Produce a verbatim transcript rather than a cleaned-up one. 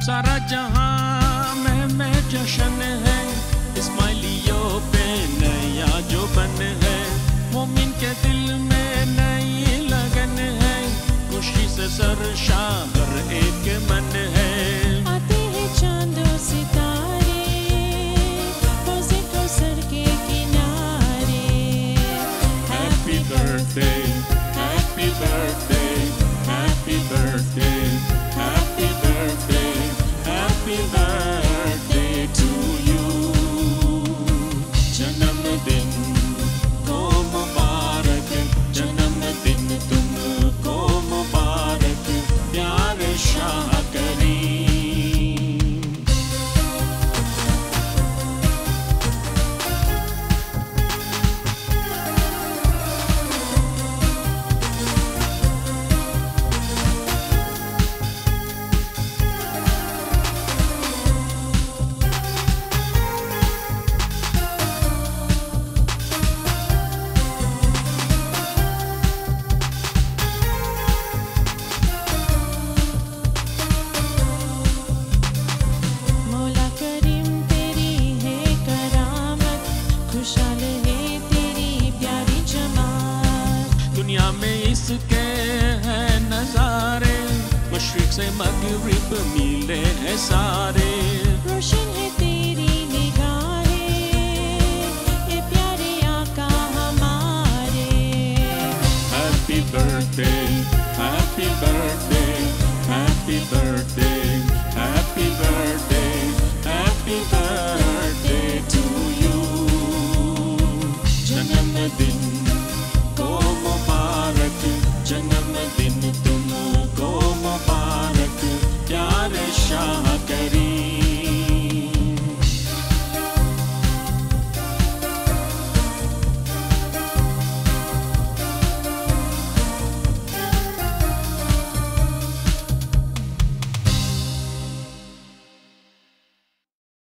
सारा जहां में में जश्न है, इस्माइलियों पे नया जो बन है, मोमिन के दिल में नई लगन है, खुशी से सरशार हर एक मन है। आते हैं चांदों सितारे रोज़े कौसर के किनारे। Happy birthday, happy birthday, happy birthday, happy birthday, happy birthday to you। जन्मदिन को मुबारक, जन्मदिन तुमको मुबारक, प्यारे शाह करीम। मौला करीम तेरी है करामत, खुशहाल है तेरी प्यारी जमात। दुनिया में इसके हैं नजारे, मशरिक से मगरिब मिले हैं सारे। रोशन है तेरी निगाहें, ये प्यारे आका हमारे। Happy birthday, happy birthday, happy birthday, happy birthday, happy birthday to you। जन्मदिन को मुबारक, जन्मदिन तुमको मुबारक, प्यारे शाह करीम।